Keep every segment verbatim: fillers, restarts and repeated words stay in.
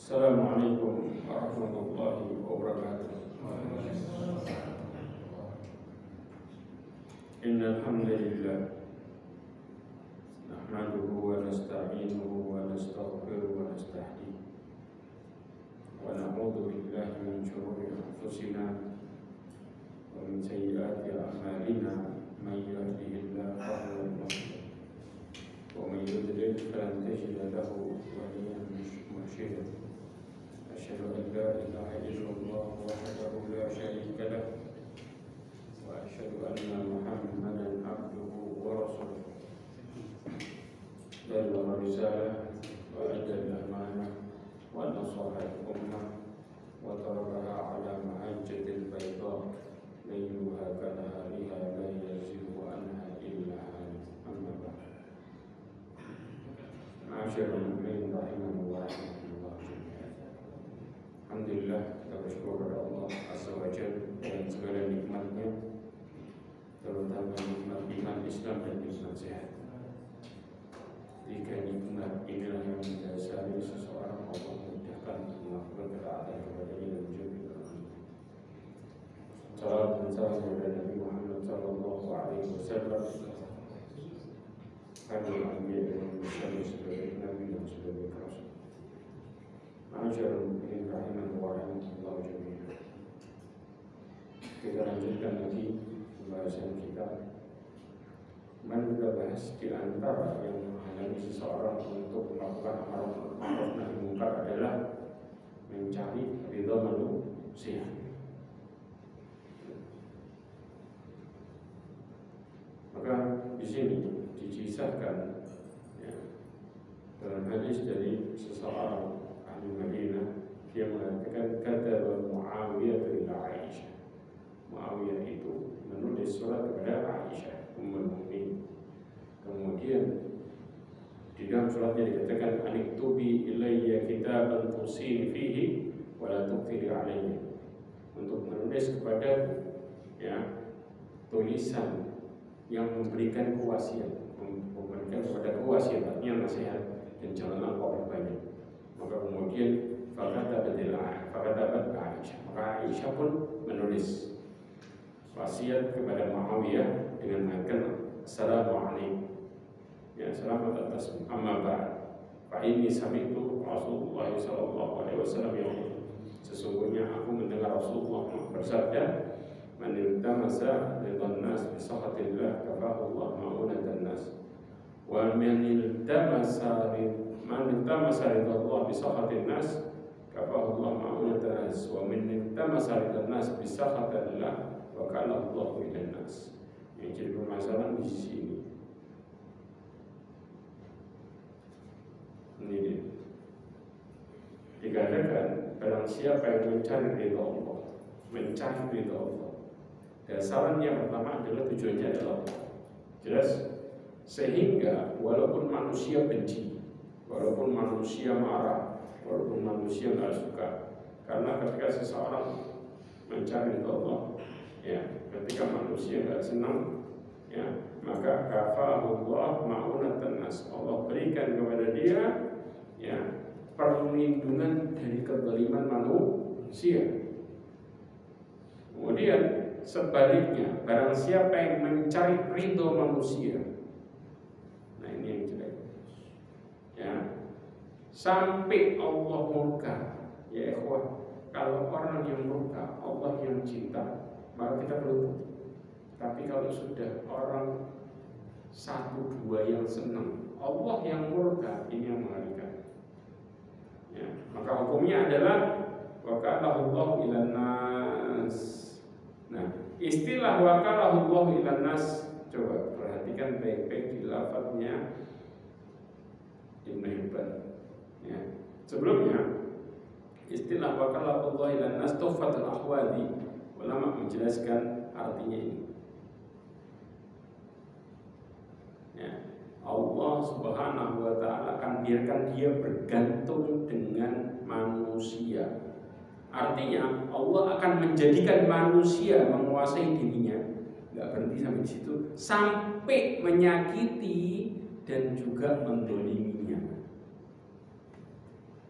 Assalamualaikum warahmatullahi wabarakatuh. Innal hamdalillah nahmaduhu wa nasta'inuhu wa nastaghfiruhu wa nastahdihi wa na'udzu billahi min shururi anfusina wa min sayyiati a'malina may yahdihillahu fa huwal muhtadi wa may yudlil falan tajida lahu waliyyan murshida. Asyhadu an la ilaha illallah wahdahu la syarika lah wa asyhadu anna Muhammadan abduhu wa rasuluh. Ballagha risalah wa adda al-amanah wa nasaha al-ummah wa tarakaha ala mahajjatil bayda layluha kanahariha la yazighu anha illa halik. Amma ba'd. Ma'asyiral mu'minin rahimahullah. Alhamdulillah, kita bersyukur kepada Allah Azza wa Jalla dengan segala nikmatnya, terutama nikmat iman Islam dan nikmat sehat. Tiga nikmat inilah yang mendasari seseorang Allah mudahkan untuk melakukan ketaatan kepadanya dan menjadi berani. Salam dan salam kepada Nabi Muhammad Sallallahu Alaihi Wasallam, kami ambil dengan Muhammad sebagai Nabi dan sebagai Rasul. Ma'asyiral mu'minin rahimahullah wa rahmatullah jami'an. Kita lanjutkan lagi pembahasan kita. Kemarin kita bahas di antara yang menghalangi seseorang untuk melakukan amar ma'ruf nahi munkar adalah mencari ridha manusia. Maka di sini dikisahkan ya, dalam hadis dari seseorang di Madinah, dia mengatakan kata Muawiyah ila Aisyah. Muawiyah itu menulis surat kepada Aisyah Ummul Mukminin. Kemudian di dalam suratnya dikatakan aniktubi ilayya kitaban tusini fihi wa la tuqtiri alayya, untuk menulis kepada ya tulisan yang memberikan kewasiat, memberikan kepada kewasiat, artinya nasihat, dan janganlah kau perbanyak. Maka kemudian fakata badilah, fakata Aisyah. Maka Aisyah pun menulis wasiat kepada Muawiyah dengan mengatakan Assalamualaikum, ya selamat atas amma ba'd, fa inni sami'tu Rasulullah sallallahu alaihi wasallam yaqul, sesungguhnya aku mendengar Rasulullah bersabda, man iltamasa ridwan nas bi sakhatillah kafahu Allah ma'unatan nas, wa man iltamasa man iltamasa ridallah bi sakhatin nas kafahu Allah ma'unatan nas, wa man iltamasa ridwan nas bi sakhatillah wa kana Allahu ilan nas. Yang jadi permasalahan di sini ini dia. Dikatakan barang siapa yang mencari ridha Allah, mencari ridha Allah, dasarnya pertama adalah tujuannya adalah Allah. Jelas? Sehingga walaupun manusia benci, walaupun manusia marah, walaupun manusia nggak suka, karena ketika seseorang mencari ridha Allah, ya, ketika manusia nggak senang, ya, maka kafahullah ma'unatan nas, Allah berikan kepada dia, ya, perlindungan dari kezaliman manusia. Kemudian sebaliknya, barang siapa yang mencari ridho manusia, nah ini yang jelek, ya, sampai Allah murka, ya ikhwah. Kalau orang yang murka, Allah yang cinta, maka kita beruntung. Tapi kalau sudah orang satu dua yang senang, Allah yang murka, ini yang mengerikan. Ya, maka hukumnya adalah wakalahullahu ilan nas. Nah, istilah wakalahullahu ilan nas, coba perhatikan baik-baik di lafadznya Ibnu Hibban. Ya, sebelumnya istilah wakalahullahu ilan nas Tuhfatul Ahwadi, ulama menjelaskan artinya ini. Ya, Allah Subhanahu wa ta'ala akan biarkan dia bergantung dengan manusia. Artinya Allah akan menjadikan manusia menguasai dirinya. Gak berhenti sampai di situ, sampai menyakiti dan juga mendoliminya.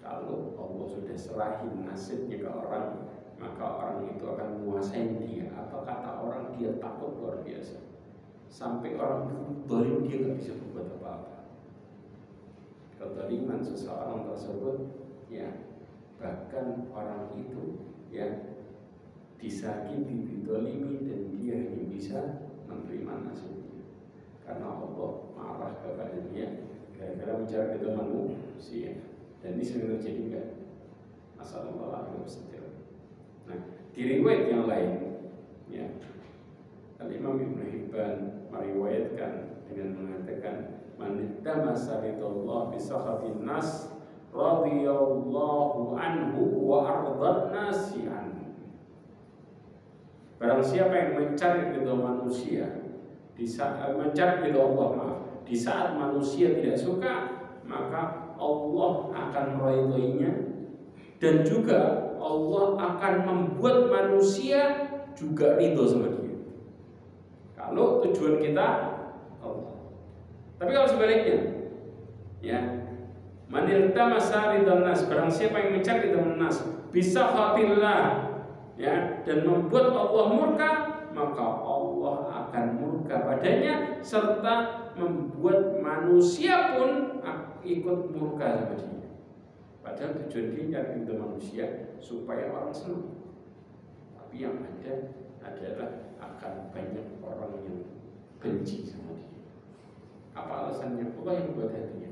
Kalau Allah sudah serahin nasibnya ke orang, maka orang itu akan menguasai dia. Apa kata orang, dia takut luar biasa. Sampai orang itu dolim, dia nggak bisa berbuat apa-apa. Kedoliman seseorang tersebut, ya bahkan orang itu ya disakiti, didolimi, dan dia hanya bisa menerima nasibnya karena Allah marah kepada dia gara-gara mencari itu manusia. Dan ini sering terjadi kan? Assalamualaikum warahmatullahi. Nah, di riwayat yang lain, ya, Al-Imam Ibnu Hibban meriwayatkan dengan mengatakan, "Man ittamasa ridallah bi sakhatin nas radhiyallahu anhu wa ardan nasi anhu." Barang siapa yang mencari ridha manusia di saat mencari ridha Allah, maaf, di saat manusia tidak suka, maka Allah akan meridhoinya, dan juga Allah akan membuat manusia juga ridho sama dia. Kalau tujuan kita Allah. Tapi kalau sebaliknya, ya, manil tamasa ridhan nas, barang siapa yang mencari ridhan nas bisa khatillah, ya, dan membuat Allah murka, maka Allah akan murka padanya serta membuat manusia pun ikut murka sama dia. Padahal tujuan dia mencari ridha manusia supaya orang senang. Tapi yang ada adalah akan banyak orang yang benci sama dia. Apa alasannya? Allah yang buat hatinya.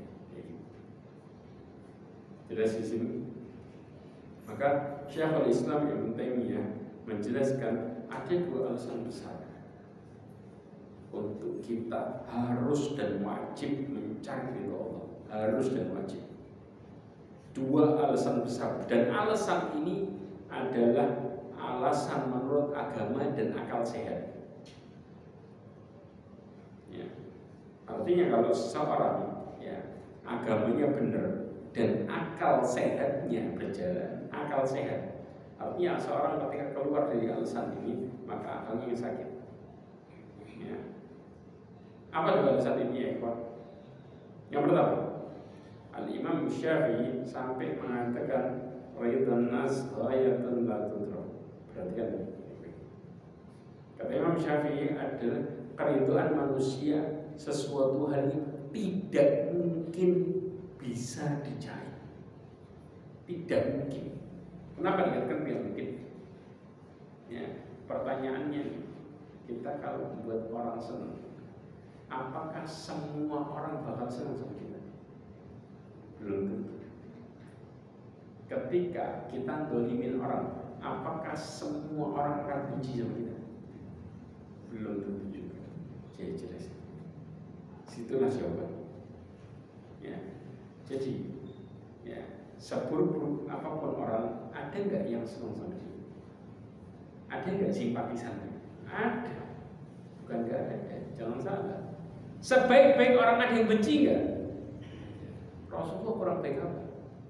Jelas di sini. Maka Syekhul Islam Ibnu Taimiyah menjelaskan ada dua alasan besar untuk kita harus dan wajib mencari ridha Allah. Harus dan wajib. Dua alasan besar, dan alasan ini adalah alasan menurut agama dan akal sehat. Ya. Artinya kalau seseorang, ya, agamanya benar dan akal sehatnya berjalan, akal sehat, artinya seorang ketika keluar dari alasan ini maka akalnya sakit. Ya. Apa dua alasan ini, ya, Pak? Yang pertama, Al-Imam Syafi'i sampai mengatakan ridhan nas ghayatun la tudrak. Perhatikan. Kata Imam Syafi'i adalah keridhaan manusia sesuatu hal yang tidak mungkin bisa dicari. Tidak mungkin. Kenapa dikatakan tidak mungkin? Ya, pertanyaannya, kita kalau membuat orang senang, apakah semua orang bakal senang sama kita? Belum tentu. Ketika kita dolimin orang, apakah semua orang akan benci sama kita? Belum tentu juga. Jadi jelas. Situlah jawaban. Ya. Jadi, ya, seburuk-buruk apapun orang, ada nggak yang senang sama dia? Ada nggak simpatisannya? Ada. Bukan nggak ada. Jangan salah. Sebaik-baik orang ada yang benci nggak? Rasulullah kurang baik apa?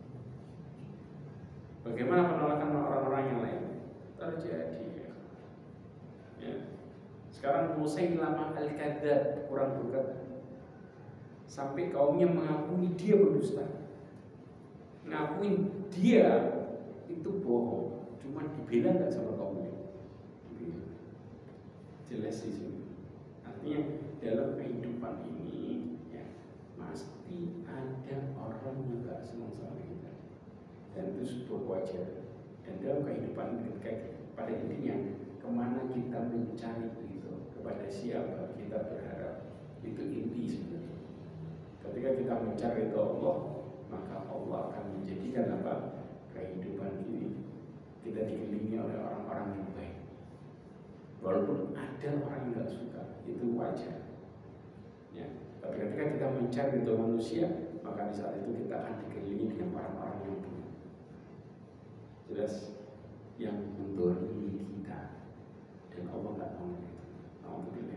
Bagaimana penolakan orang-orang yang lain? Terjadi. Ya. Sekarang Musailamah al-Kadzdzab kurang berkata, sampai kaumnya mengakui dia berdusta, mengakui dia itu bohong, cuma dibela nggak sama kaumnya? Dibela. Jelas di sini. Artinya dalam kehidupan ini, ya, pasti ada orang yang nggak senang sama kita, dan itu sebuah wajar. Dan dalam kehidupan ketika pada intinya kemana kita mencari itu, kepada siapa kita berharap, itu inti sebenarnya. Ketika kita mencari itu Allah, maka Allah akan menjadikan apa? Kehidupan ini kita dikelilingi oleh orang-orang yang baik. Walaupun ada orang yang nggak suka, itu wajar. Ya. Tapi ketika kita mencari itu manusia, maka di saat itu kita akan dikelilingi dengan orang-orang yang baik. Jelas, yang mendolimi kita, dan Allah nggak mau itu. Alhamdulillah.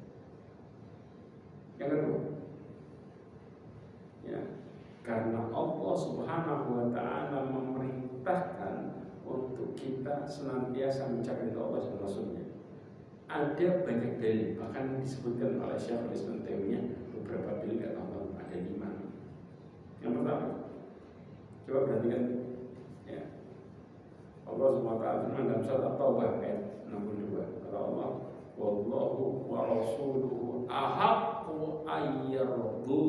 Yang kedua, ya, karena Allah Subhanahu wa Ta'ala memerintahkan untuk kita senantiasa mencari Allah dan Rasulnya. Ada banyak dalil, bahkan disebutkan oleh Syekhul Islam Taimiyah beberapa dalil, nggak tahu ada lima. Yang pertama, Coba perhatikan ya. Allah subhanahu wa taala firman dalam surat At-Taubah ayat enam puluh dua. Kata Allah, wallahu wa rasuluhu ahaqqu ayyardu.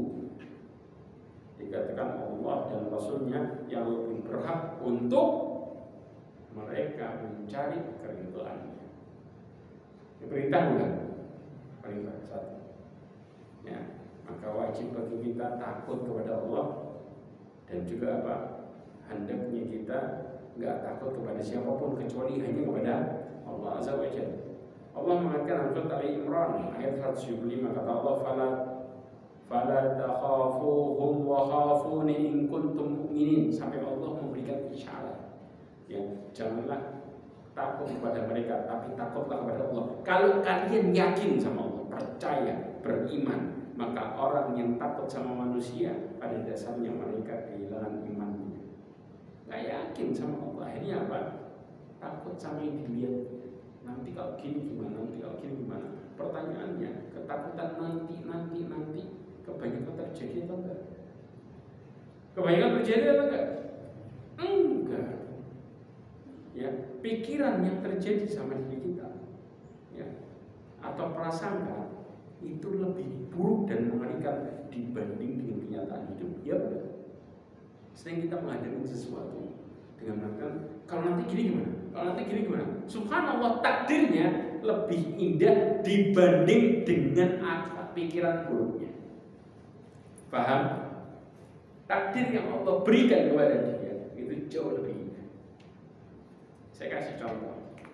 Dikatakan Allah dan Rasulnya yang lebih berhak untuk mereka mencari keridhaannya. Ini perintah bukan? Perintah satu. Ya, maka wajib bagi kita takut kepada Allah dan juga apa? Hendaknya kita nggak takut kepada siapapun kecuali hanya kepada Allah Azza wa Jalla. Allah mengatakan dalam surat Ali Imran ayat seratus tujuh puluh lima, kata Allah, fala fala takhafuhum wa khafuni in kuntum mu'minin, sampai Allah memberikan isyarat. Ya, janganlah takut kepada mereka, tapi takutlah kepada Allah. Kalau kalian yakin sama Allah, percaya, beriman, maka orang yang takut sama manusia pada dasarnya mereka kehilangan imannya. Gak yakin sama Allah, akhirnya apa? Takut sama yang dilihat. Nanti kalau gini gimana? Nanti kalau gini gimana? Pertanyaannya, ketakutan nanti, nanti, nanti kebanyakan terjadi atau enggak? Kebanyakan terjadi atau enggak? Enggak. Ya, pikiran yang terjadi sama diri kita, ya, atau prasangka itu lebih buruk dan mengerikan dibanding dengan kenyataan hidup. Ya benar. Sering kita menghadapi sesuatu dengan mengatakan, kalau nanti gini gimana? Kalau nanti gini gimana? Subhanallah, takdirnya lebih indah dibanding dengan akal pikiran buruknya. Paham? Takdir yang Allah berikan kepada dia itu jauh lebih indah. Saya kasih contoh.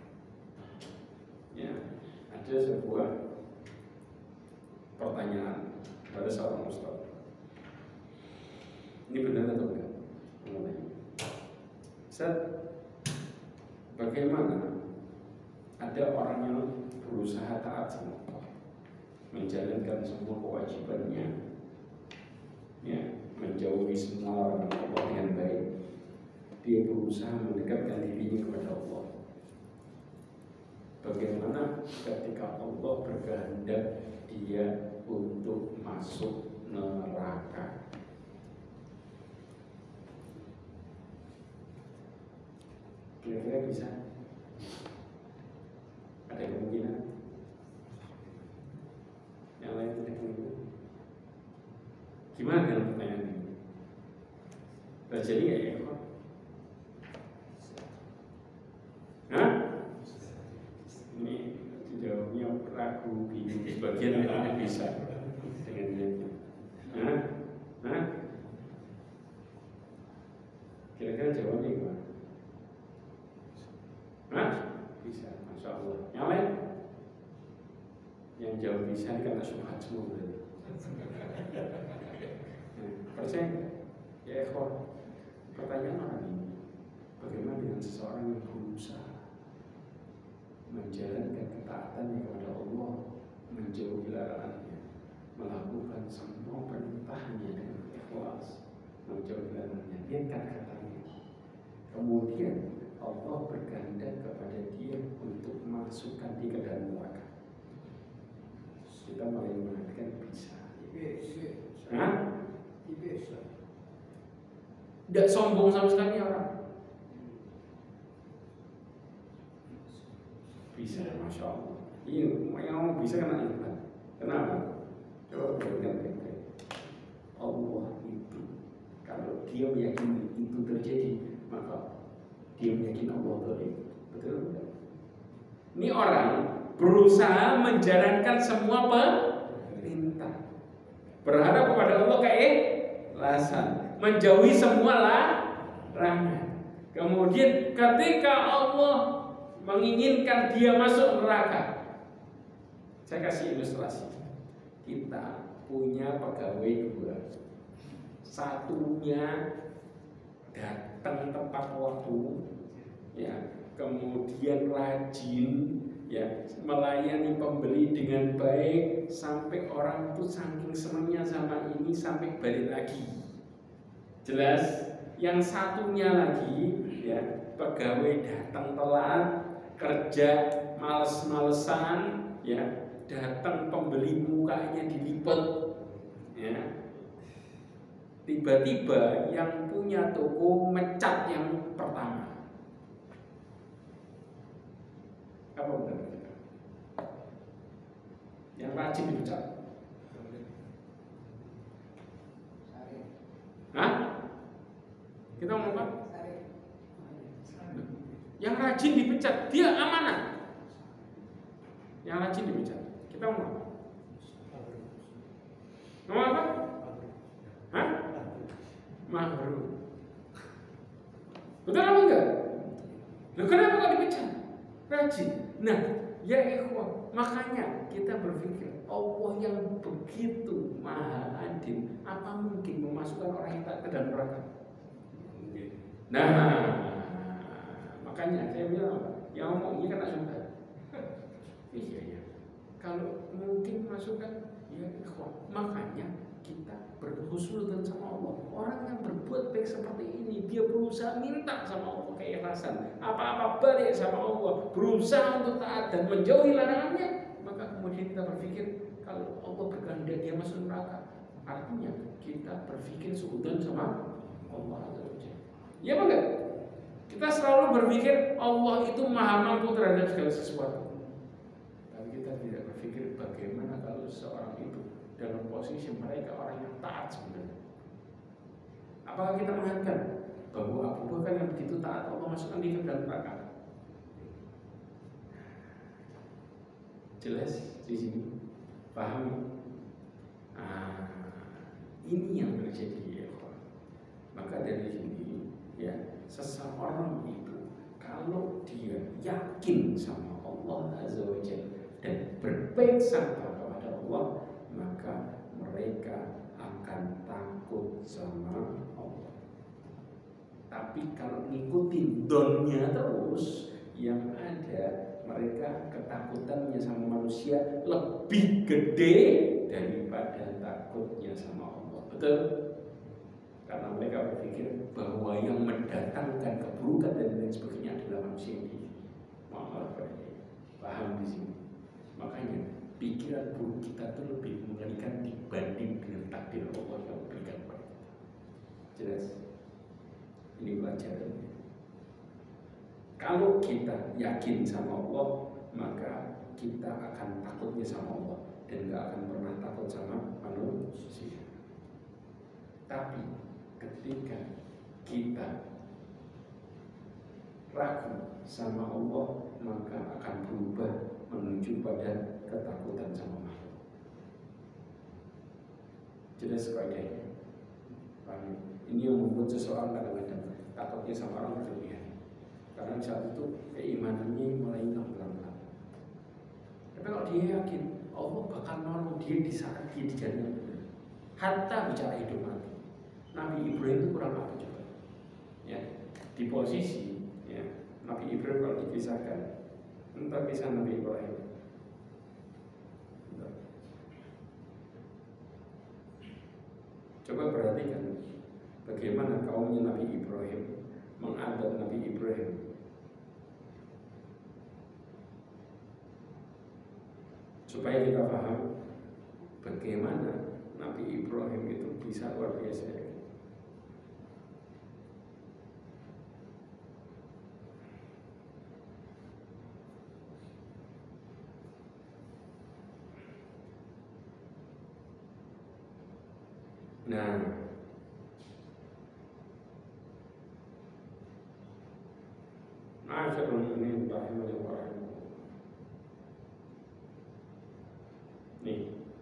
Ya, ada sebuah pertanyaan pada seorang ustaz. Ini benar atau enggak? Ustaz, bagaimana ada orang yang berusaha taat sama Allah, menjalankan semua kewajibannya, ya, menjauhi semua orang Allah dengan baik, dia berusaha mendekatkan dirinya kepada Allah. Bagaimana ketika Allah berkehendak dia untuk masuk neraka? Kira-kira bisa? Ada kemungkinan? Yang lain tidak kemungkinan? Gimana dengan pertanyaan ini? Terjadi nggak ya? Hah? Ini jawabnya ragu, bingung. Sebagian yang bisa dengan dia. Hah? Hah? Kira-kira jawabnya gimana? Hah? Bisa, Masya Allah. Yang lain? Yang jawab bisa karena subhat semua berarti. Nah, percaya? Ya ikhwan, pertanyaan orang ini, bagaimana dengan seseorang yang berusaha menjalankan ketaatannya kepada Allah, menjauhi larangannya, melakukan semua perintahnya dengan ikhlas, menjauhi larangannya, lihatkan katanya. Kemudian Allah berkehendak kepada dia untuk masukkan dia ke dalam neraka. Kita mulai mengatakan bisa. Hah? Bisa. Tidak sombong sama sekali orang. Bisa, Masya Allah. Iya, yang bisa kena iman. Kenapa? Coba perhatikan baik-baik. Allah itu, kalau dia meyakini itu terjadi, maka dia meyakini Allah boleh. Betul tidak? Ini orang berusaha menjalankan semua perintah, berharap kepada Allah keikhlasan, menjauhi semua larangan. Kemudian ketika Allah menginginkan dia masuk neraka, saya kasih ilustrasi. Kita punya pegawai dua, satunya datang tepat waktu, ya, kemudian rajin, ya, melayani pembeli dengan baik, sampai orang itu saking senangnya sama ini sampai balik lagi. Jelas. Yang satunya lagi, ya, pegawai datang telat, kerja males-malesan, ya, datang pembeli mukanya dilipet, ya, tiba-tiba yang punya toko mecat yang pertama. Apa benar? Yang rajin dipecat. Hah? Kita ngomong apa? Yang rajin dipecat, dia amanah. Yang rajin dipecat. Kita ngomong apa? Ngomong apa? Hah? Mahrum. Betul apa enggak? Loh, kenapa kok dipecat? Rajin. Nah, ya ikhwah, makanya kita berpikir Allah yang begitu maha adil, apa mungkin memasukkan orang yang tak ke dalam neraka? Nah, makanya saya bilang apa? Yang ngomong ini kan tak suka. Iya ya. Kalau mungkin masukkan, ya ikhwah, makanya kita berhusnudzon sama Allah. Orang yang berbuat baik seperti ini, dia berusaha minta sama Allah keikhlasan, apa-apa balik sama Allah, berusaha untuk taat dan menjauhi larangannya. Maka kemudian kita berpikir kalau Allah berkehendak dia masuk neraka, artinya kita berpikir suudzon sama Allah Azza wa Jalla. Ya enggak? Kita selalu berpikir Allah itu maha mampu terhadap segala sesuatu. Tapi kita tidak berpikir bagaimana kalau seorang itu dalam posisi mereka orang yang taat sebenarnya. Apakah kita mengatakan bahwa Abu Bakar yang begitu taat Allah masukkan dia ke dalam neraka? Jelas di sini, pahami? Ah, ini yang terjadi ya. Maka dari sini ya, seseorang itu kalau dia yakin sama Allah Azza wa Jalla dan berbaik sangka kepada Allah, maka mereka akan takut sama Allah. Tapi kalau ngikutin donnya terus, yang ada mereka ketakutannya sama manusia lebih gede daripada takutnya sama Allah. Betul? Karena mereka berpikir bahwa yang mendatangkan keburukan dan lain sebagainya adalah manusia ini. Maaf, paham di sini. Makanya pikiran buruk kita itu lebih mengerikan dibanding dengan takdir Allah yang berikan kepada kita. Jelas? Ini pelajarannya. Kalau kita yakin sama Allah, maka kita akan takutnya sama Allah dan gak akan pernah takut sama manusia. Tapi ketika kita ragu sama Allah, maka akan berubah menuju pada ketakutan sama makhluk. Jelas kaidahnya. Ini yang membuat seseorang kadang-kadang takutnya sama orang berlebihan. Karena saat itu keimanannya mulai hilang pelan-pelan. Tapi kalau dia yakin Allah bakal nolong dia di saat dia dijadikan benar, hatta bicara hidup mati. Nabi Ibrahim itu kurang apa coba? Ya, di posisi ya, Nabi Ibrahim kalau dikisahkan, entah kisah Nabi Ibrahim. Entah. Coba perhatikan bagaimana kaumnya Nabi Ibrahim mengadab Nabi Ibrahim. Supaya kita paham bagaimana Nabi Ibrahim itu bisa luar biasa. Nah, Ma'asyiral muslimin rahimani wa rahimakumullah. Nih,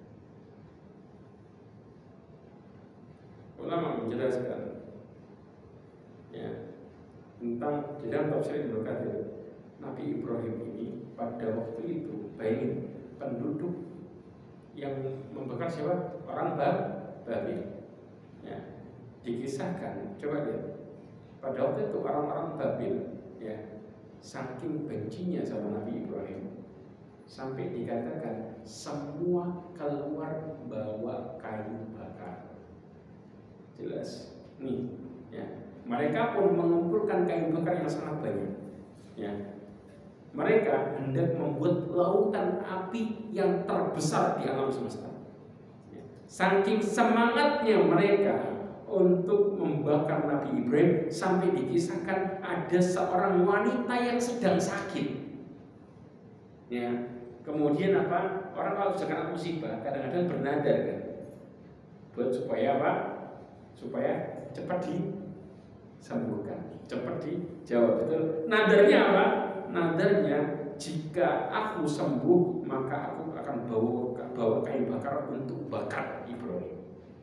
ulama menjelaskan ya tentang di dalam tafsir Ibnu Katsir, Nabi Ibrahim ini pada waktu itu bayangin penduduk yang membakar siapa? Orang Babil. Ya, dikisahkan, coba lihat. Pada waktu itu orang-orang Babil ya, saking bencinya sama Nabi Ibrahim sampai dikatakan semua keluar bawa kayu bakar. Jelas nih ya, mereka pun mengumpulkan kayu bakar yang sangat banyak ya. Mereka hendak membuat lautan api yang terbesar di alam semesta ya. Saking semangatnya mereka untuk membakar Nabi Ibrahim, sampai dikisahkan ada seorang wanita yang sedang sakit. Ya, kemudian apa? Orang kalau sudah kena musibah kadang-kadang bernadar kan, buat supaya apa? Supaya cepat disembuhkan, cepat dijawab. Betul. Nadarnya apa? Nadarnya, jika aku sembuh maka aku akan bawa bawa kayu bakar untuk bakar Ibrahim.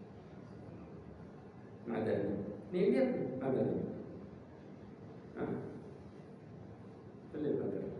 Nadarnya. Ini lihat nadarnya. Nah, lihat nadarnya.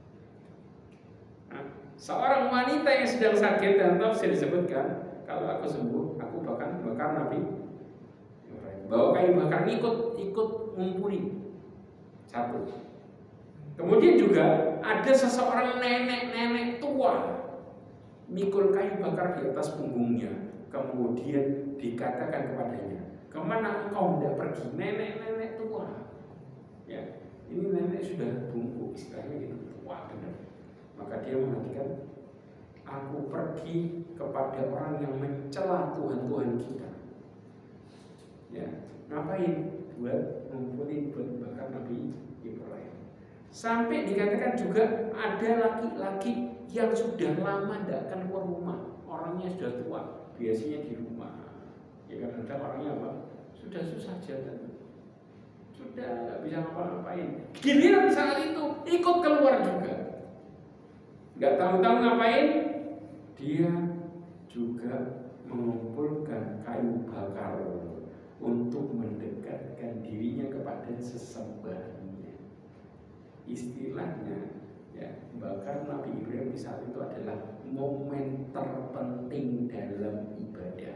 Nah, seorang wanita yang sedang sakit, dan tafsir disebutkan, kalau aku sembuh, aku bakar bakar Nabi Ibrahim. Bawa kayu bakar, ikut ikut ngumpulin. Satu. Kemudian juga ada seseorang nenek-nenek tua mikul kayu bakar di atas punggungnya. Kemudian dikatakan kepadanya, kemana engkau hendak pergi? Nenek-nenek tua. Ya, ini nenek sudah bungkuk, istilahnya gitu, tua benar. Maka dia mengatakan, aku pergi kepada orang yang mencela Tuhan-Tuhan kita. Ya, ngapain? Buat ngumpulin, buat bakar Nabi Ibrahim. Sampai dikatakan juga ada laki-laki yang sudah lama tidak akan keluar rumah, orangnya sudah tua, biasanya di rumah. Ya kadang-kadang orangnya apa? Sudah susah jalan, sudah nggak bisa ngapa-ngapain. Giliran saat itu ikut keluar juga, nggak tahu-tahu ngapain? Dia juga mengumpulkan kayu bakar untuk mendekatkan dirinya kepada sesembahannya. Istilahnya, ya, bakar Nabi Ibrahim di saat itu adalah momen terpenting dalam ibadah.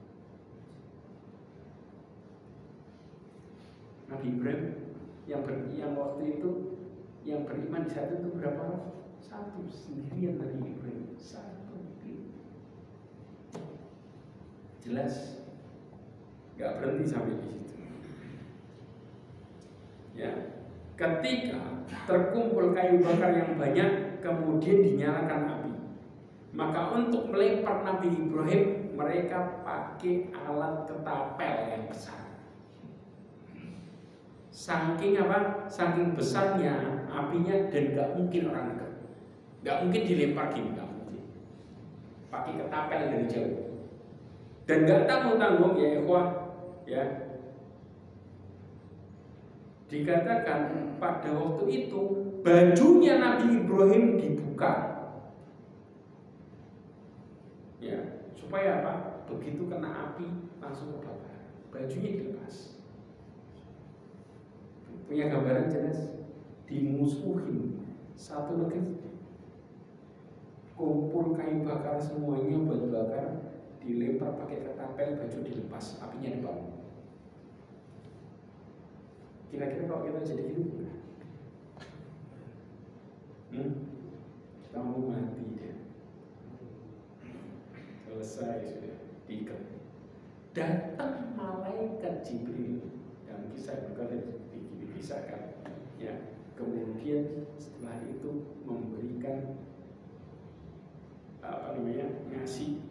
Nabi Ibrahim yang ber, yang waktu itu yang beriman di saat itu berapa orang? Satu, sendirian Nabi Ibrahim, satu. Jelas, nggak berhenti sampai di situ. Ya, ketika terkumpul kayu bakar yang banyak, kemudian dinyalakan api, maka untuk melempar Nabi Ibrahim mereka pakai alat ketapel yang besar. Saking apa? Saking besarnya apinya, dan nggak mungkin orang dekat, nggak mungkin dilempar gini, nggak mungkin. Pakai ketapel dari jauh, dan nggak tanggung-tanggung ya ikhwah, ya. Dikatakan pada waktu itu bajunya Nabi Ibrahim dibuka, ya, supaya apa? Begitu kena api langsung kebakar, bajunya dilepas. Punya gambaran jelas, dimusuhin satu negeri, kumpul kayu bakar semuanya buat bakar, dilempar pakai ketapel, baju dilepas, apinya dibangun. Kira-kira kalau kita jadi gitu, hmm? kamu mati deh, selesai sudah, diikat. Datang malaikat Jibril, dalam kisah berkali dikisahkan, ya. Kemudian setelah itu memberikan apa namanya, ngasih,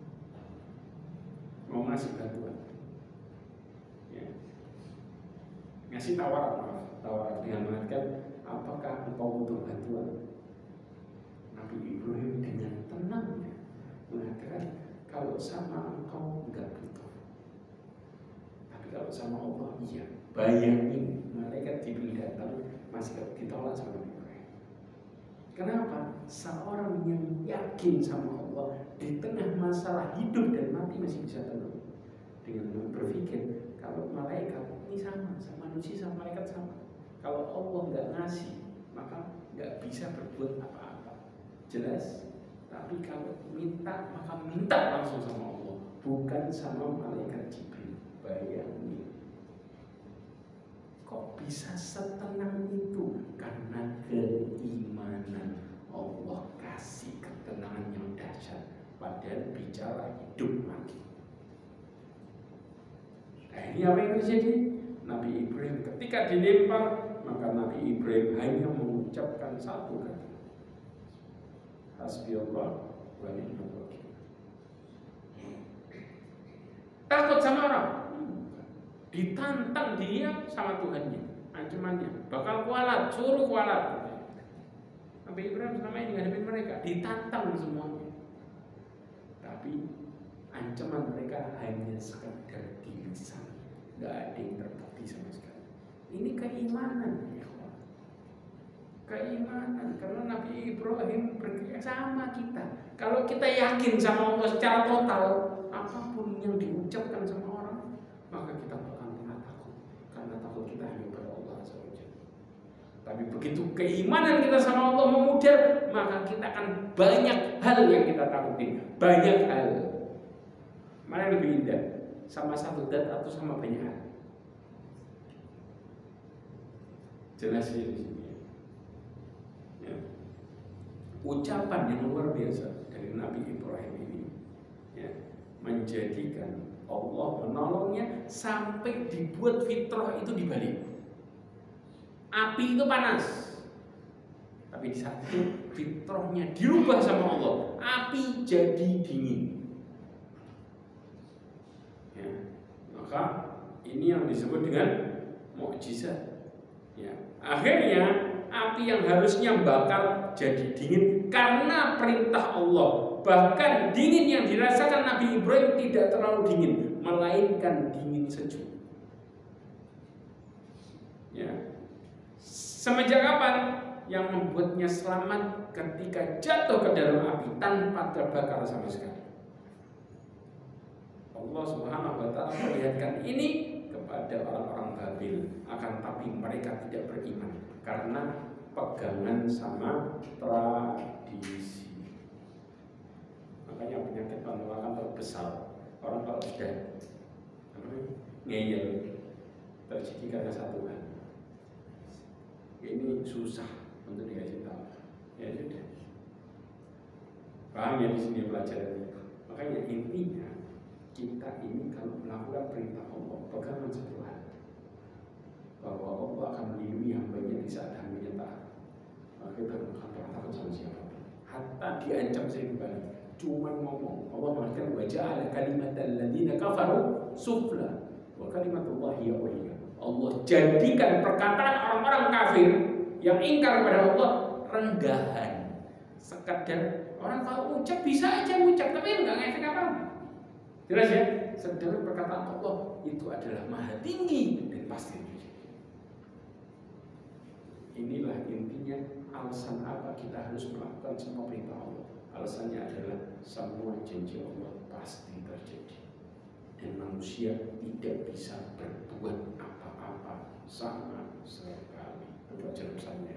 mau ngasih bantuan, ya. Ngasih tawaran, maaf, tawaran dengan mengatakan, apakah engkau butuh bantuan? Nabi Ibrahim dengan tenang mengatakan, kalau sama engkau enggak butuh, tapi kalau sama Allah iya. Bayangin, malaikat Jibril datang masih ditolak sama Ibrahim. Kenapa? Seorang yang yakin sama Allah di tengah masalah hidup dan mati masih bisa tenang, dengan berpikir kalau malaikat ini sama, sama manusia sama malaikat sama. Kalau Allah nggak ngasih, maka nggak bisa berbuat apa-apa. Jelas. Tapi kalau minta, maka minta langsung sama Allah, bukan sama malaikat Jibril. Bayangin. Kok bisa setenang itu? Karena keimanan. Allah kasih ketenangan yang dahsyat, padahal bicara hidup mati. Nah, ini apa yang terjadi? Nabi Ibrahim ketika dilempar, maka Nabi Ibrahim hanya mengucapkan satu kata, hasbiyallah wa ni'mal wakil. Takut sama orang? ditantang dia sama Tuhannya, ancamannya bakal kualat, suruh kualat. Nabi Ibrahim selama ini ngadepin mereka, ditantang semuanya. Tapi ancaman mereka hanya sekedar di lisan, nggak ada yang terbukti sama sekali. Ini keimanan, ya Allah. Keimanan, karena Nabi Ibrahim berkata sama kita. Kalau kita yakin sama Allah secara total, apapun yang diucapkan sama orang, maka kita bakal pernah takut, karena takut kita hanya pada Allah Azza wa Jalla. Tapi begitu keimanan kita sama Allah memudar, maka kita akan banyak hal yang kita takuti, banyak hal. Mana yang lebih indah? Sama satu dat atau sama banyak hal? Jelas ya di sini. Ya. Ucapan yang luar biasa dari Nabi Ibrahim ini, ya, menjadikan Allah menolongnya sampai dibuat fitrah itu dibalik. Api itu panas, tapi di saat itu fitrahnya dirubah sama Allah, api jadi dingin. Ya, maka ini yang disebut dengan mukjizat. Ya, akhirnya api yang harusnya bakal jadi dingin karena perintah Allah. Bahkan dingin yang dirasakan Nabi Ibrahim tidak terlalu dingin, melainkan dingin sejuk. Ya. Semenjak kapan? Yang membuatnya selamat ketika jatuh ke dalam api tanpa terbakar sama sekali. Allah Subhanahu wa taala perlihatkan ini kepada orang-orang Babil, akan tapi mereka tidak beriman karena pegangan sama tradisi. Makanya penyakit penolakan terbesar orang kalau sudah ngeyel terjadi karena satu hal. Ini susah untuk dikasih tahu. Ya sudah. Paham ya di sini pelajarannya. Makanya intinya kita ini kalau melakukan perintah Allah, pegangan satu hal, bahwa Allah akan melindungi hambanya di saat hambanya taat. Maka kita akan pernah takut sama siapa. Hatta diancam saya kembali. Cuman ngomong. Allah mengatakan wajah ala kalimat alladziina kafaru sufla wa kalimatullahi hiya ulya. Allah jadikan perkataan orang-orang kafir yang ingkar kepada Allah renggahan. Sekedar orang kalau ucap bisa aja ucap, tapi enggak ngefek apa-apa. Jelas ya? Sedangkan perkataan Allah itu adalah maha tinggi dan pasti. Inilah intinya alasan apa kita harus melakukan semua perintah Allah. Alasannya adalah semua janji Allah pasti terjadi. Dan manusia tidak bisa berbuat apa-apa sama sekali. Itu pelajaran besarnya.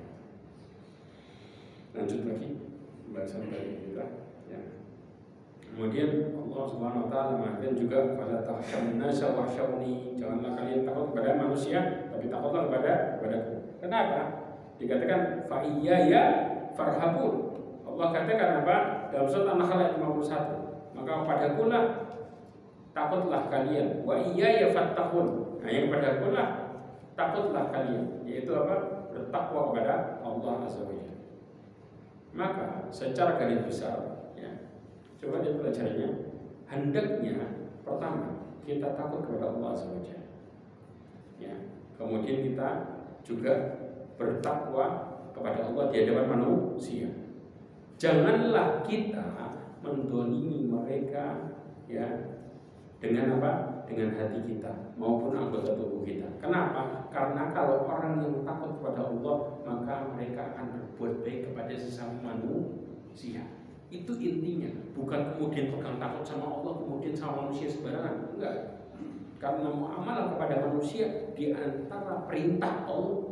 Lanjut lagi pembahasan dari kita. Ya. Kemudian Allah Subhanahu wa taala mengatakan juga pada tahsyun nasa wahsyuni, janganlah kalian takut kepada manusia, tapi takutlah kepada kepadaku. Kenapa? Dikatakan fa iyaya farhabun. Allah katakan apa? Dalam surat An-Nahl ayat lima puluh satu. Maka kepadakulah takutlah kalian, wa iyaya fattaqun. Nah, yang kepadakulah takutlah kalian, yaitu apa? Bertakwa kepada Allah Azza wa Jalla. Maka secara garis besar, ya, coba lihat pelajarannya. Hendaknya pertama kita takut kepada Allah Azza wa Jalla. Ya, kemudian kita juga bertakwa kepada Allah di hadapan manusia. Janganlah kita mendolimi mereka, ya, dengan apa? Dengan hati kita maupun anggota tubuh kita. Kenapa? Karena kalau orang yang takut kepada Allah, maka mereka akan berbuat baik kepada sesama manusia. Itu intinya. Bukan kemudian pegang takut sama Allah, kemudian sama manusia sembarangan. Enggak. Karena muamalah kepada manusia di antara perintah Allah.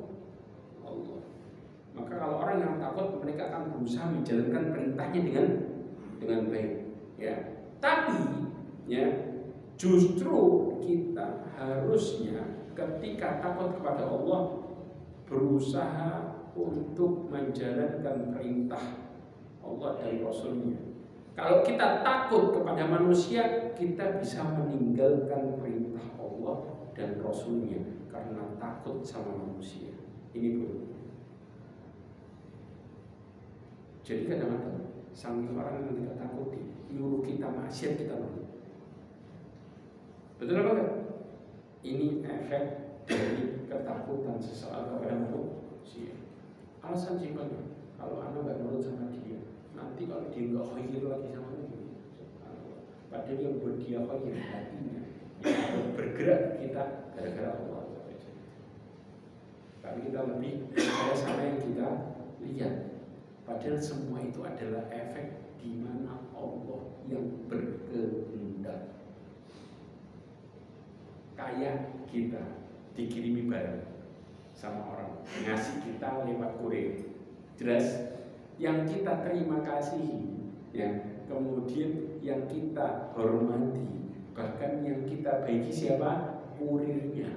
Maka kalau orang yang takut, mereka akan berusaha menjalankan perintahnya dengan dengan baik. Ya. Tapi, ya, justru kita harusnya ketika takut kepada Allah berusaha untuk menjalankan perintah Allah dan Rasulnya. Kalau kita takut kepada manusia, kita bisa meninggalkan perintah Allah dan Rasulnya karena takut sama manusia. Ini dulu. Jadi kadang-kadang saking orang yang kita takuti nyuruh kita maksiat kita nurut. Betul apa enggak? Ini efek dari ketakutan seseorang kepada manusia. Alasan simpelnya, kalau Anda nggak nurut sama dia, nanti kalau dia nggak khair lagi sama Anda, padahal yang buat dia khair hatinya, yang bergerak kita gara-gara Allah. Tapi kita lebih percaya sama yang kita lihat. Padahal semua itu adalah efek di mana Allah yang berkehendak. Kayak kita dikirimi barang sama orang, ngasih kita lewat kurir, jelas yang kita terima kasih, ya, kemudian yang kita hormati, bahkan yang kita baiki siapa? Kurirnya.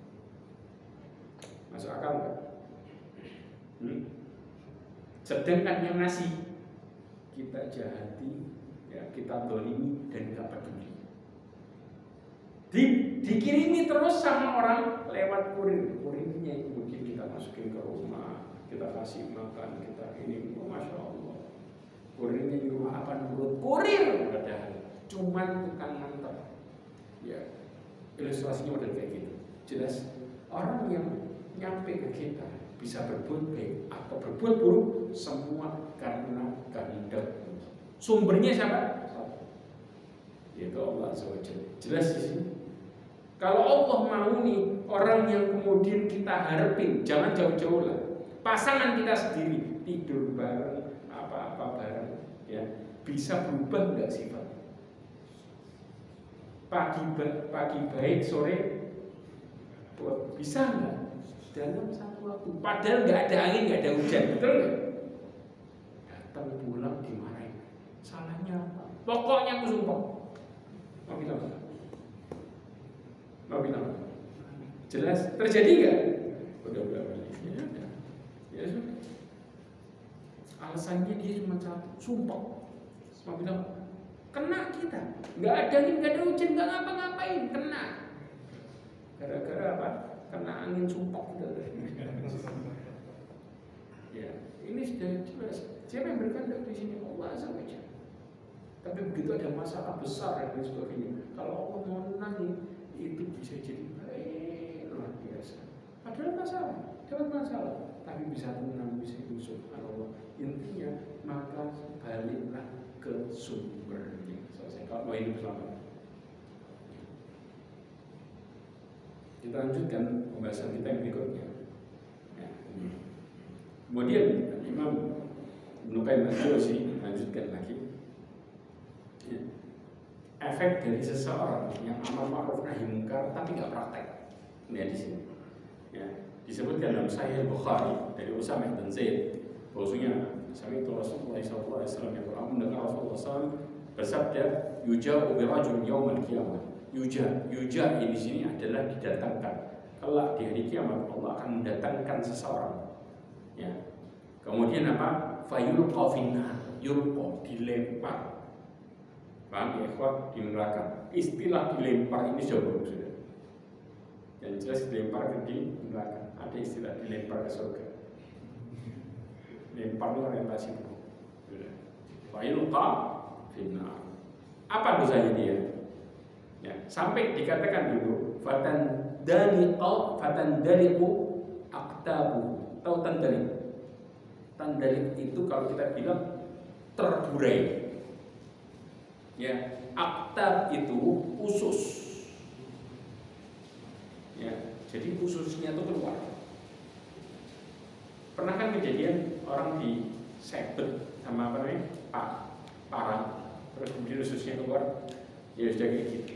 Masuk akal nggak? Hmm? Sedangkan yang ngasih kita jahati, ya, kita dolimi dan nggak peduli. Di, dikirimi terus sama orang lewat kurir. Kurirnya itu mungkin kita masukin ke rumah, kita kasih makan, kita ini, oh, masya Allah. Kurirnya di rumah apa menurut kurir? Padahal cuman tukang nganter. Ya, ilustrasinya udah kayak gitu. Jelas orang yang nyampe ke kita bisa berbuat baik atau berbuat buruk semua karena kehendak. Sumbernya siapa? Yaitu Allah Azza wa Jalla. Jelas di sini. Kalau Allah mau nih orang yang kemudian kita harapin, jangan jauh-jauh lah. Pasangan kita sendiri tidur bareng, apa-apa bareng, ya, bisa berubah nggak sifat? Pagi pagi baik, sore bisa nggak? Dalam satu waktu. Padahal nggak ada angin, nggak ada hujan, betul nggak? Datang pulang dimarahin. Salahnya apa? Pokoknya aku sumpah. Mau bilang apa? Mau bilang apa? Jelas terjadi nggak? Udah udah balik. Ya udah. Ya sudah. Alasannya dia cuma satu, sumpah. Mau bilang apa? Kena kita. Nggak ada angin, nggak ada hujan, nggak ngapa-ngapain, kena. Gara-gara apa? Kena angin sumpah. Ya, ini sudah jelas. Siapa yang berkehendak di sini? Allah Azza wa Jalla. Tapi begitu ada masalah besar dan sebagainya, kalau Allah mau nenangin, itu bisa jadi baik, luar biasa. Padahal masalah, dapat masalah, tapi bisa tenang, bisa yusuf. Allah. Intinya maka baliklah ke sumbernya. Selesai. Kalau mau hidup selamat. Kita lanjutkan pembahasan kita yang berikutnya. Ya. Kemudian Imam Ibnu Qayyim al-Jauziyah lanjutkan lagi. Ya. Efek dari seseorang yang amal ma'ruf nahi munkar tapi nggak praktek. Ini di sini. Ya. Disebutkan dalam Sahih Bukhari dari Usamah bin Zaid, bahwasanya sami itu Rasulullah sallallahu alaihi wasallam yang mendengar Rasulullah sallallahu alaihi wasallam bersabda, "Yuja'u bi rajulin yaumil qiyamah." Yuja, yuja ini di sini adalah didatangkan. Kelak di hari kiamat Allah akan mendatangkan seseorang. Ya. Kemudian apa? Fayulqa finnar, yulqa, dilempar. Paham ya, ikhwah, di neraka. Istilah dilempar ini jauh sudah. Yang jelas dilempar ke di neraka. Ada istilah dilempar ke surga. Lempar itu orientasi. Fayulqa finnar. Apa dosanya dia? Ya, sampai dikatakan dulu fatan daliqa fatan daliqu aqtabu. Tahu tandalik? Tandalik itu kalau kita bilang terburai. Ya, aqtab itu usus. Ya, jadi ususnya itu keluar. Pernah kan kejadian orang disebet sama apa namanya? Pak, parang, terus kemudian ususnya keluar. Ya sudah kayak gitu.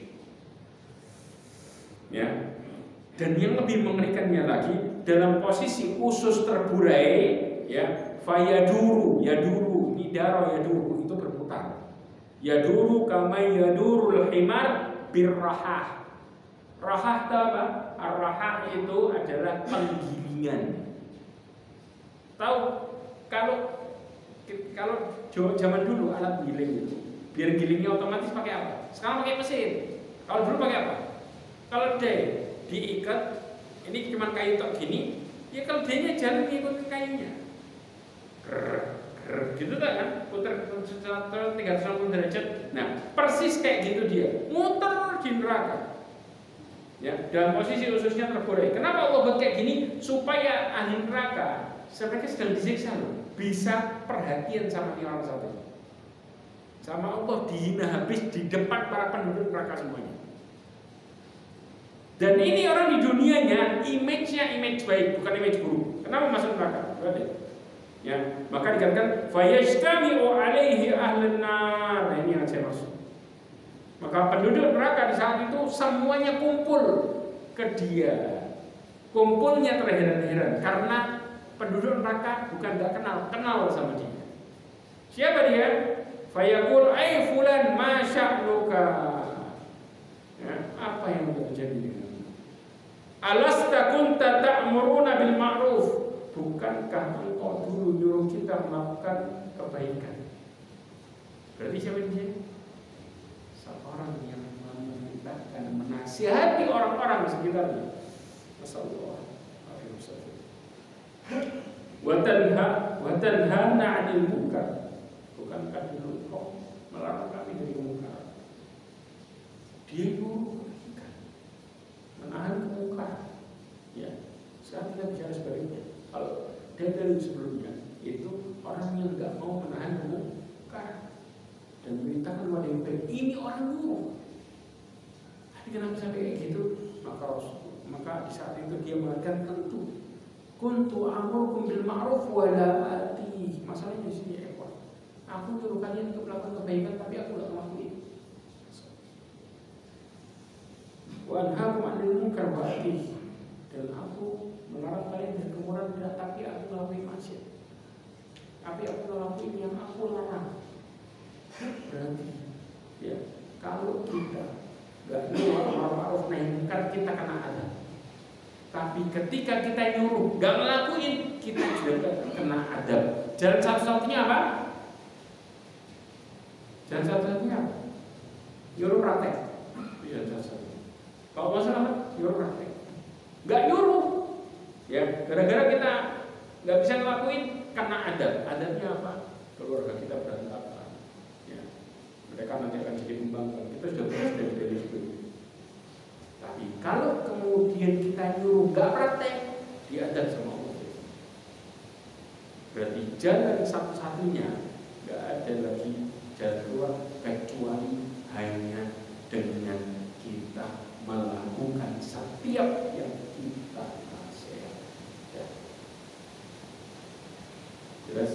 Ya, dan yang lebih mengerikannya lagi dalam posisi usus terburai, ya, fayaduru, yaduru, nidaro yaduru itu berputar. Yaduru kama yadurul himar birrahah. Rahah itu apa? Ar-rahah itu adalah penggilingan. Tahu kalau kalau zaman dulu alat giling itu, biar gilingnya otomatis pakai apa? Sekarang pakai mesin. Kalau dulu pakai apa? Kalau D diikat, ini cuma kayu tok gini, ya kalau D-nya jalan ngikutin kayunya. Ger, ger, gitu kan? Putar tiga ratus enam puluh derajat. Nah, persis kayak gitu dia, muter di neraka. Ya, dalam posisi ususnya tergores. Kenapa Allah buat kayak gini? Supaya ahli neraka, mereka sedang disiksa loh, bisa perhatian sama orang satu. Sama Allah dihina habis di depan para penduduk neraka semuanya. Dan ini orang di dunianya image-nya image baik, bukan image buruk. Kenapa masuk neraka? Ya, maka dikatakan fayajtami'u alaihi ahlun nar. Nah, ini yang saya maksud. Maka penduduk neraka di saat itu semuanya kumpul ke dia. Kumpulnya terheran-heran karena penduduk neraka bukan gak kenal, kenal sama dia. Siapa dia? Fayaqul ay fulan ma sya'nuka. Ya, apa yang terjadi denganmu? Alasta kunta ta'muruna bil ma'ruf? Bukankah engkau dulu nyuruh kita melakukan kebaikan? Berarti siapa dia? Seorang yang memerintahkan, menasihati orang-orang di sekitarnya. Masyaallah. Wa tanha wa tanhana 'anil munkar. Bukankah dulu kau melarang kami dari kemungkaran? Dia nyuruh kebaikan, menahan kemungkaran. Ya, sekarang kita bicara sebaliknya. Kalau dari sebelumnya itu orang yang nggak mau menahan kemungkaran dan memberitakan kepada yang baik, ini orang nyuruh. Tapi kenapa sampai kayak gitu? Maka maka di saat itu dia mengatakan tentu kuntu amurukum bil ma'ruf wa la ati. Masalahnya di sini ya, aku nyuruh kalian untuk melakukan kebaikan tapi aku enggak ngelakuin. Wa anhaakum 'anil munkar wa ati. Dan aku melarang kalian dari kemungkaran tapi aku ngelakuin maksiat. Tapi aku ngelakuin yang aku larang. Berarti ya, kalau kita nggak nyuruh amar ma'ruf nahi munkar kita kena adab. Tapi ketika kita nyuruh nggak ngelakuin kita juga kena adab. Jalan satu-satunya apa? Jalan satu-satunya apa? Nyuruh praktek. Iya, jalan satu. Kalau masalah nyuruh praktek. Nggak nyuruh, ya gara-gara kita nggak bisa ngelakuin kena adab. Adabnya apa? Keluarga kita berantakan. Mereka nanti akan jadi pembangkang. Kita sudah beres dari dari itu. Tapi kalau kemudian kita nyuruh nggak praktek, diadab sama Allah. Berarti jalan satu-satunya nggak ada lagi jalan keluar kecuali hanya dengan kita melakukan setiap yang kita nasihatkan. Jelas?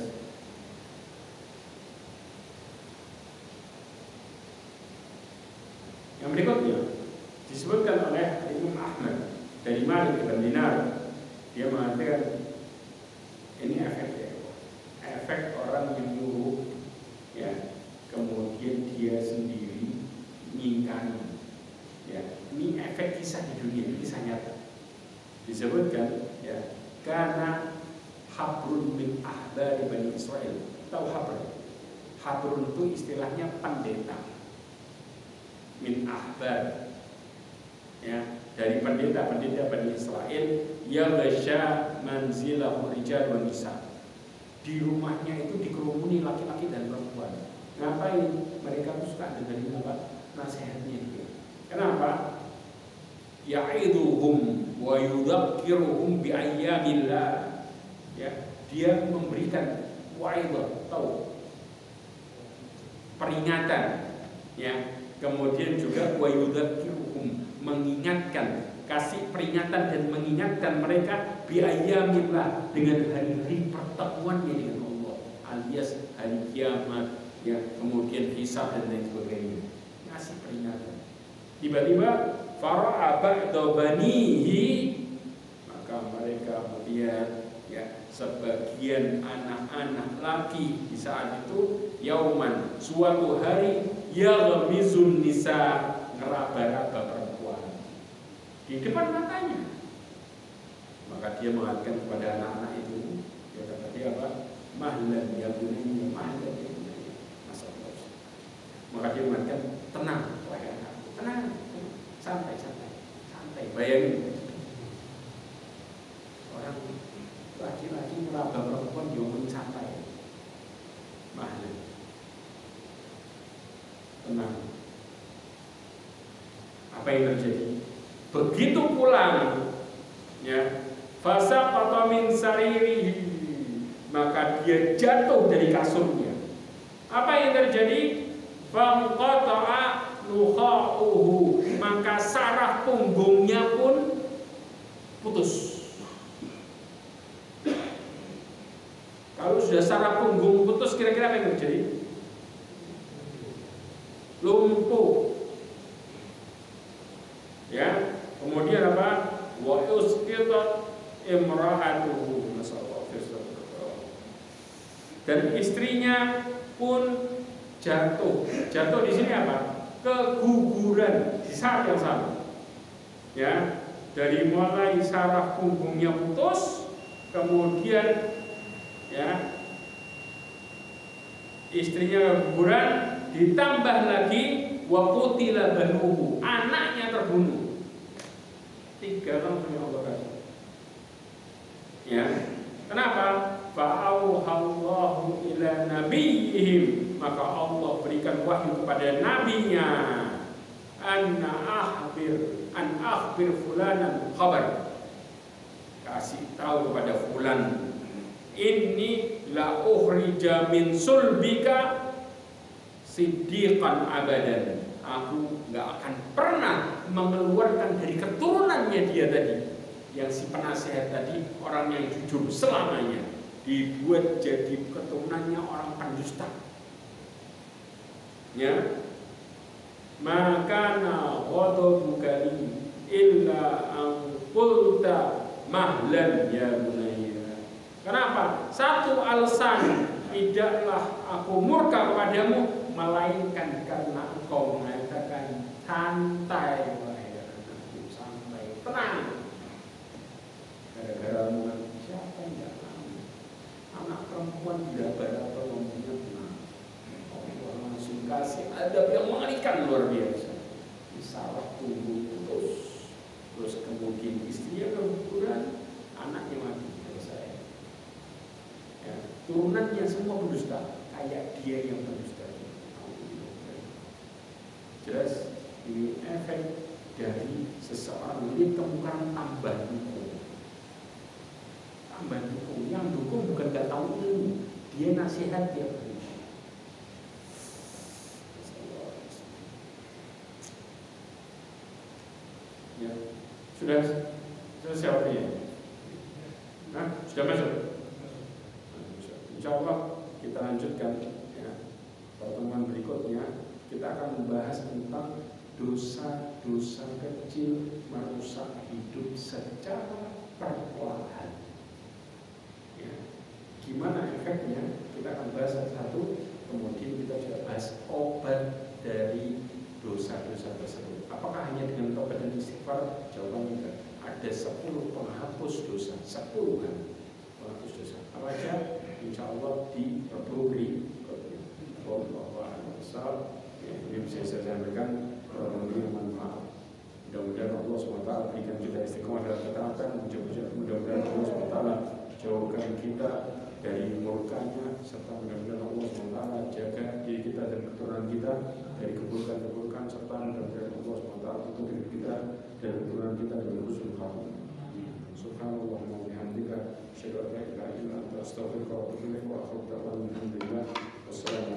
Yang berikutnya disebutkan oleh Imam Ahmad dari Malik bin Dinar. Dia mengatakan ini efek ya, efek orang yang nyuruh ya, kemudian dia sendiri ngingkari ya. Ini efek kisah di dunia, kisah nyata. Disebutkan ya, karena habrun min ahbari Bani Israel. Tahu habrun? Habrun itu istilahnya pendeta. Min ahbar ya, dari pendeta-pendeta Bani Israel yang ghasya manzilahu rijal wa nisa. Di rumahnya itu dikerumuni laki-laki dan perempuan. Ngapain? Mereka tuh suka dengerin apa? Nasihatnya dia. Kenapa? Ya'iduhum wa yudzakiruhum bi ayyamillah. Ya, dia memberikan wa'idah, tahu? Peringatan ya. Kemudian juga wa yudzakiruhum, mengingatkan, kasih peringatan dan mengingatkan mereka bi ayyamillah, dengan hari-hari pertemuannya dengan Allah, alias hari kiamat ya, kemudian hisab dan lain sebagainya. Kasih peringatan. Tiba-tiba fara'a ba'da banihi, maka mereka melihat ya, sebagian anak-anak laki di saat itu yauman, suatu hari yaghmizun nisa, ngeraba-raba perempuan di depan matanya. Maka dia mengatakan kepada anak-anak itu, dia kata dia apa? Mahlan ya bunayya, mahlan ya bunayya. Masyaallah. Maka dia mengatakan, tenang wahai anakku, tenang, santai, santai, santai. Bayangin orang laki-laki meraba perempuan diomong santai. Mahlan, tenang. Apa yang terjadi? Begitu pulang, ya, fasaqata min saririhi, maka dia jatuh dari kasurnya. Apa yang terjadi? Fanqata'a nukha'uhu, maka saraf punggungnya pun putus. Kalau sudah saraf punggung putus, kira-kira apa yang terjadi? Lumpuh. Ya, kemudian apa? Wa usqitat imra'atuhu, dan istrinya pun jatuh. Jatuh di sini apa? Keguguran di saat yang sama. Ya, dari mulai saraf punggungnya putus, kemudian ya istrinya keguguran, ditambah lagi wa qutila banuhu, anaknya terbunuh. Tiga langsung yang Allah kasih. Ya, kenapa? Fa'auhallahu ila nabiyihim, maka Allah berikan wahyu kepada nabinya, anna akhbir an akhbir fulanan khabar, kasih tahu kepada fulan, inni la ukhrija min sulbika siddiqan abadan, aku gak akan pernah mengeluarkan dari keturunannya dia tadi, yang si penasehat tadi, orang yang jujur selamanya, dibuat jadi keturunannya orang pendusta. Ya, maka na ghadabuka li illa an qulta mahlan ya bunayya. Kenapa? Satu alasan, tidaklah aku murka kepadamu melainkan karena engkau mengatakan santai, wahai anakku, santai, tenang. Gara-gara omongan siapa yang tidak tahu, anak perempuan tidak berapa ngomongnya tenang. Allah langsung kasih adab yang mengerikan luar biasa. Saraf punggung putus, terus kemudian istrinya keguguran, anaknya mati. Saya, ya, turunannya semua pendusta, kayak dia yang pendusta. Jelas ini efek dari seseorang ini temukan tambah dukung. Tambah dukung, yang dukung bukan gak tahu ilmu, dia nasihat dia beri. Ya, sudah selesai waktunya. Nah, sudah masuk. Insya Allah kita lanjutkan ya. Pertemuan berikutnya kita akan membahas tentang dosa-dosa kecil merusak hidup secara perlahan. Ya. Gimana efeknya? Kita akan bahas satu-satu. Kemudian kita juga bahas obat dari dosa-dosa tersebut. Apakah hanya dengan taubat dan istighfar? Jawabannya enggak. Ada sepuluh penghapus dosa, sepuluh kan penghapus dosa. Apa aja? Insya Allah di Rabu berikutnya. Wallahu a'lam. Ini bisa saya sampaikan, mudah-mudahan bermanfaat. Mudah-mudahan Allah subhanahu wa taala berikan kita istiqomah dalam ketaatan. Mudah-mudahan Allah subhanahu wa taala jauhkan kita dari murkanya, serta mudah-mudahan Allah subhanahu wa taala jaga diri kita dan keturunan kita dari keburukan-keburukan, serta mudah-mudahan Allah subhanahu wa taala untuk diri kita dan keturunan kita dari husnul khatimah. Subhanallah wa bihamdika, asyhadu an la ilaha illa anta, astaghfiruka wa atubu ilaik, wa akhiru da'wana alhamdulillah. Wassalamu